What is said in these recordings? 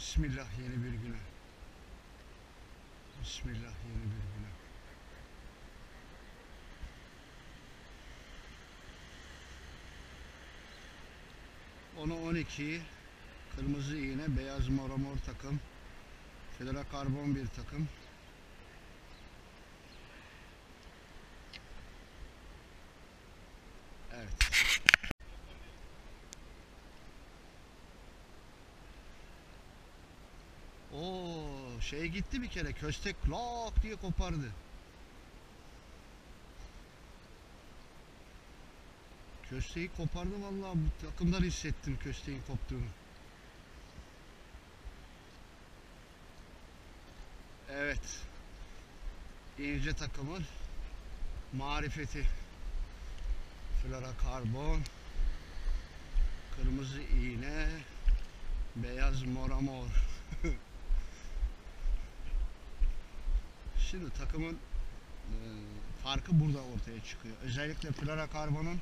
Bismillah yeni bir güne. Bismillah yeni bir güne. Onu 12'yi kırmızı iğne, beyaz mor takım, fluorokarbon bir takım. Evet. O şey gitti bir kere, köstek lak diye kopardı. Kösteği kopardı vallahi, bu takımdan hissettim kösteğin koptuğunu. Evet. İnce takımın marifeti. Fluorokarbon, kırmızı iğne, beyaz mor. Şimdi takımın farkı burada ortaya çıkıyor. Özellikle fluorokarbonun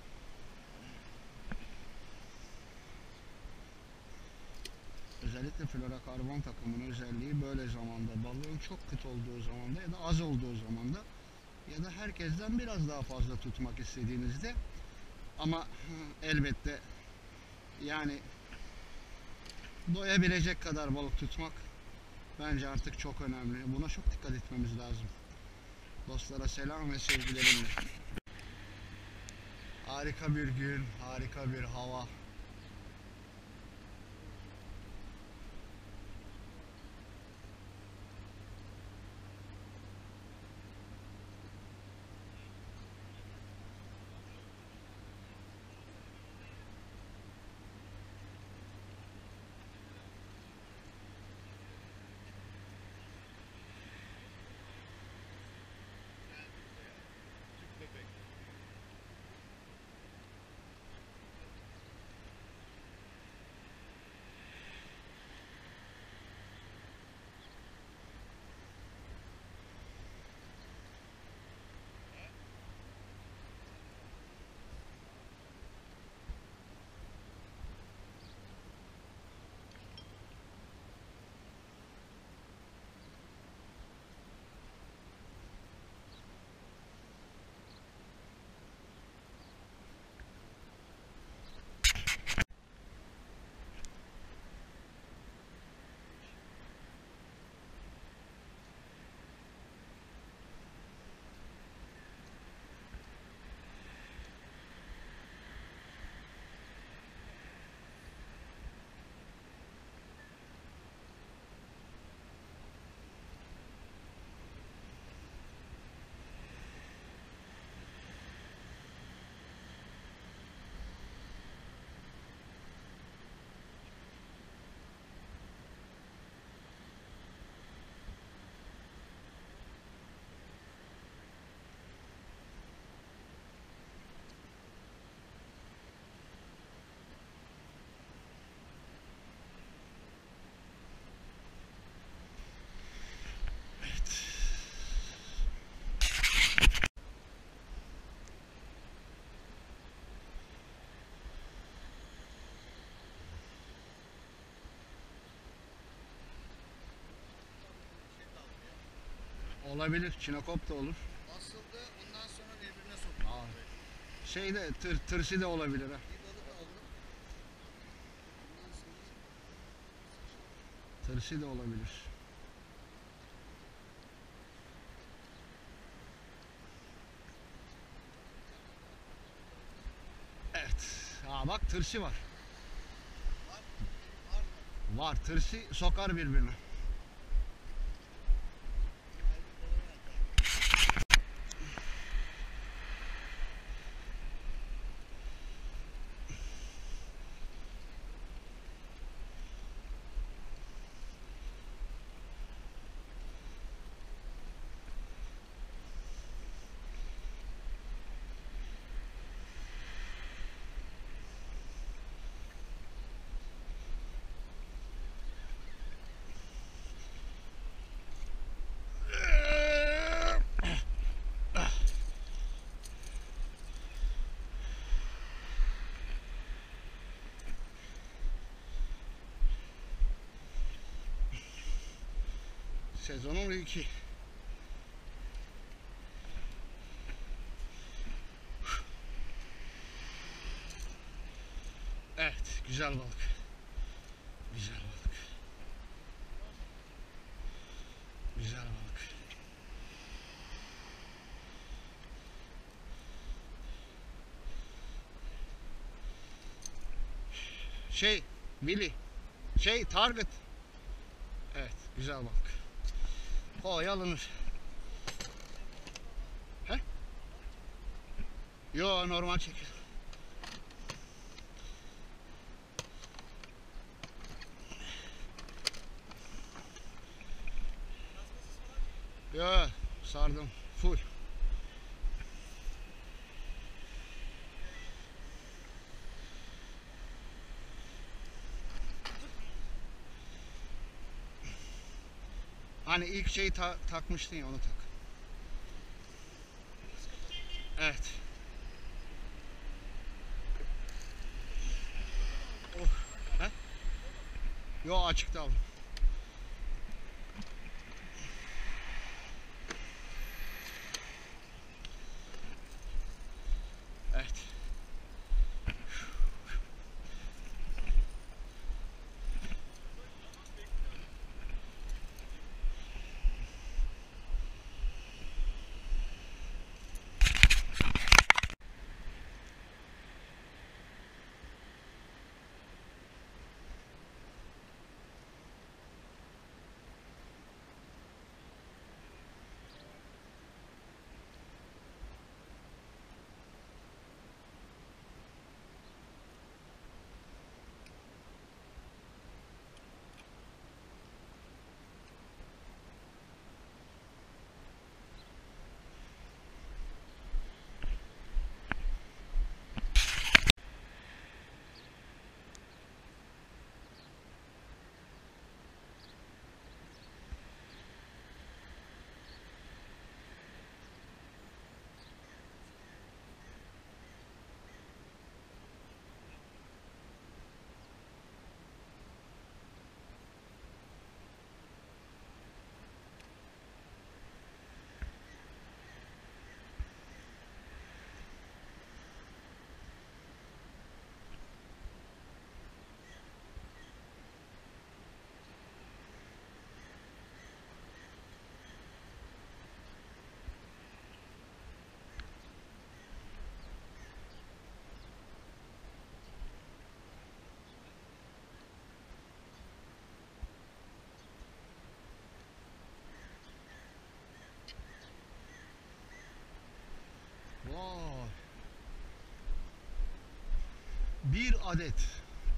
takımının özelliği böyle zamanda, balığın çok kıt olduğu zamanda ya da az olduğu zamanda ya da herkesten biraz daha fazla tutmak istediğinizde, ama elbette yani doyabilecek kadar balık tutmak bence artık çok önemli. Buna çok dikkat etmemiz lazım. Dostlara selam ve sevgilerimle. Harika bir gün, harika bir hava. Olabilir, çinekop da olur. Asıldı, ondan sonra birbirine soktu. Şeyde tırsı da olabilir ha. Bir balık aldım. Ondan sonra Tırsı da olabilir. Evet. Ha bak, tırsı var. Var, tırsı sokar birbirine. Sezonun ilki. Evet, güzel balık. Güzel balık. Güzel balık. Willy. Target. Evet, güzel balık. Kolay alınır. He? Yo, normal çekiyor. Yo, sardım. Full. Hani ilk şeyi takmıştın ya, onu tak. Evet. Oh. He? Yo, açıkta aldım. Evet. Vay. Bir adet.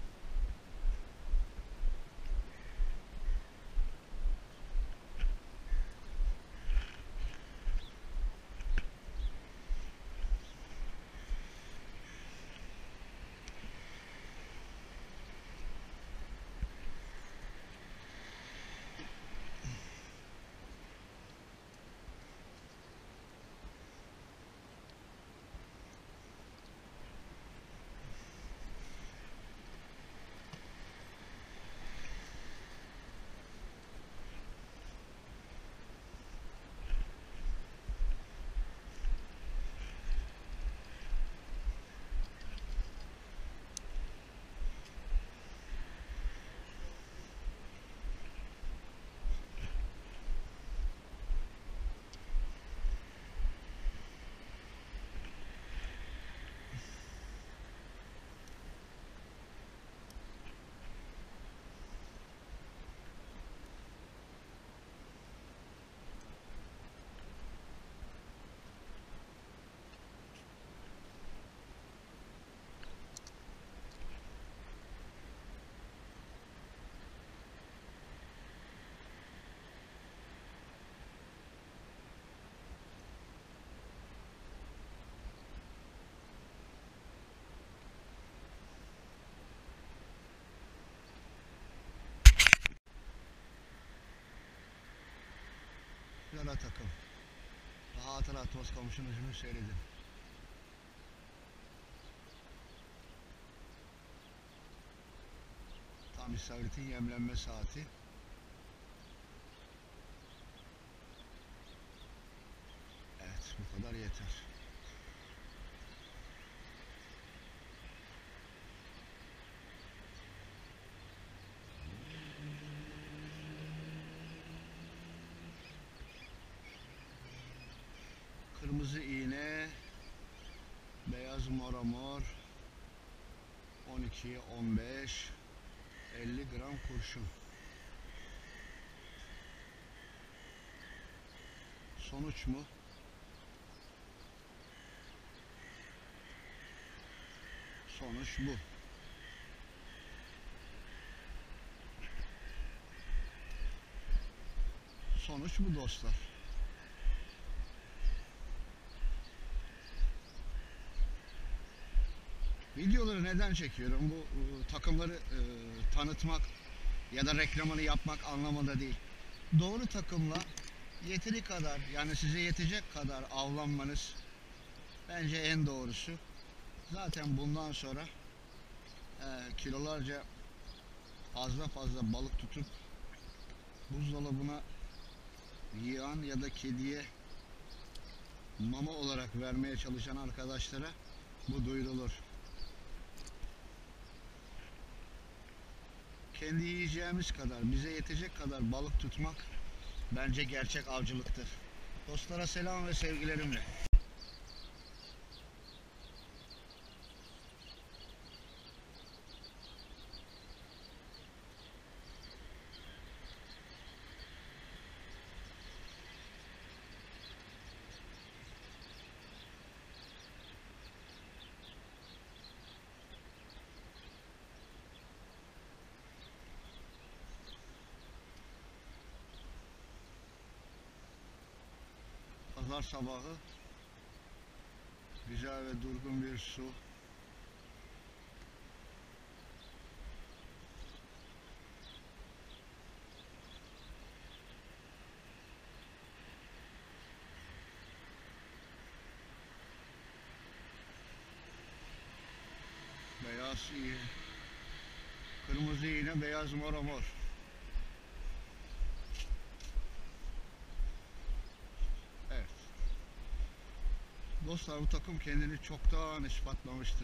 Yola takım. Rahat rahat toz komşunuzunu seyredin. Tam istavritin yemlenme saati. yeter. Kırmızı iğne, beyaz moramor, 12'ye 15, 50 gram kurşun. Sonuç mu? Sonuç bu. Sonuç bu dostlar. Videoları neden çekiyorum? Bu takımları tanıtmak ya da reklamını yapmak anlamında değil. Doğru takımla yeteri kadar, yani size yetecek kadar avlanmanız bence en doğrusu. Zaten bundan sonra kilolarca fazla balık tutup buzdolabına yığan ya da kediye mama olarak vermeye çalışan arkadaşlara bu duyurulur. Kendi yiyeceğimiz kadar, bize yetecek kadar balık tutmak bence gerçek avcılıktır. Dostlara selam ve sevgilerimle. Pazar sabahı güzel ve durgun bir su. Beyaz iğne, kırmızı iğne, beyaz moramor. Evet. Dostlar, bu takım kendini çoktan ispatlamıştır.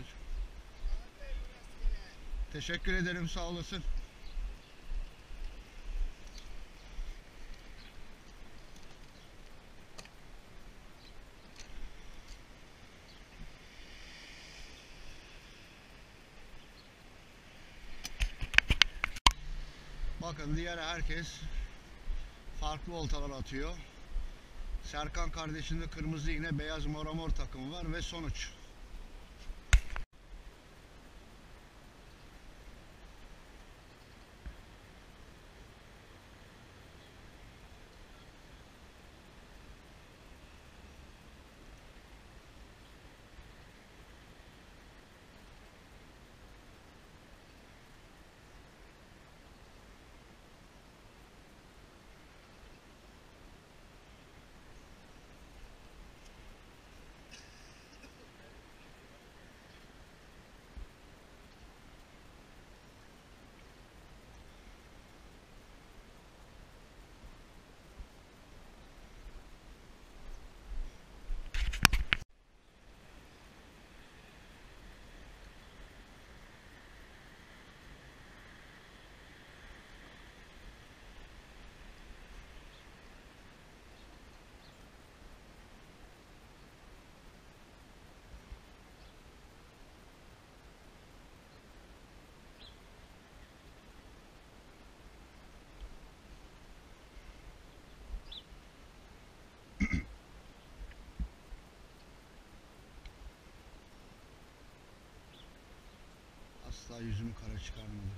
Teşekkür ederim, sağ olasın. Bakın, diğer herkes farklı oltalar atıyor. Serkan kardeşinde kırmızı iğne, beyaz moramor takımı var ve sonuç. Asla yüzümü kara çıkarmadı.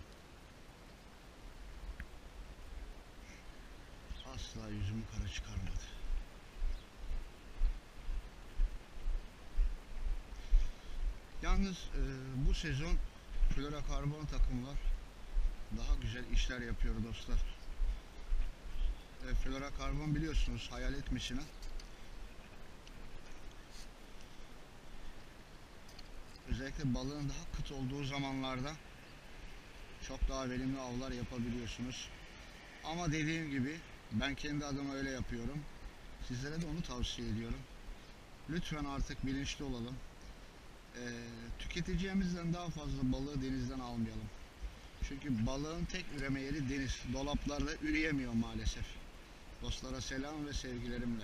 Asla yüzümü kara çıkarmadı. Yalnız bu sezon florokarbon takımlar daha güzel işler yapıyor dostlar. Florokarbon biliyorsunuz hayalet misina. Özellikle balığın daha kıt olduğu zamanlarda çok daha verimli avlar yapabiliyorsunuz. Ama dediğim gibi ben kendi adıma öyle yapıyorum. Sizlere de onu tavsiye ediyorum. Lütfen artık bilinçli olalım. Tüketeceğimizden daha fazla balığı denizden almayalım. Çünkü balığın tek üreme yeri deniz. Dolaplarda üreyemiyor maalesef. Dostlara selam ve sevgilerimle.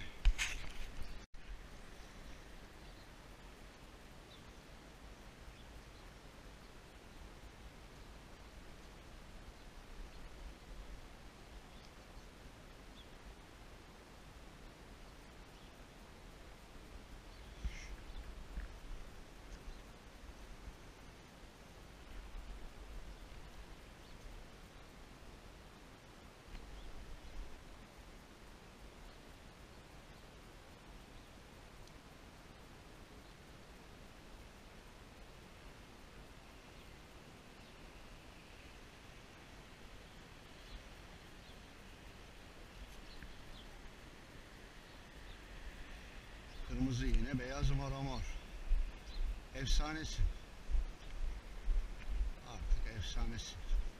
Kırmızı iğne, beyaz maramor. Efsanesi. Artık efsanesi.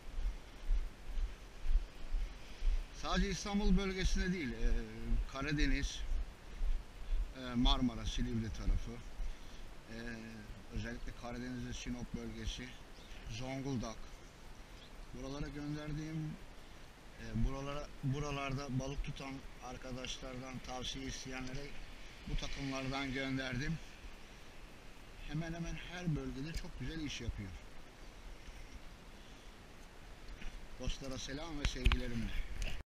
Sadece İstanbul bölgesinde değil, Karadeniz, Marmara, Silivri tarafı, e, özellikle Karadeniz'de Sinop bölgesi, Zonguldak. Buralara gönderdiğim, buralarda balık tutan arkadaşlardan tavsiye isteyenlere bu takımlardan gönderdim. Hemen hemen her bölgede çok güzel iş yapıyor. Dostlara selam ve sevgilerimle.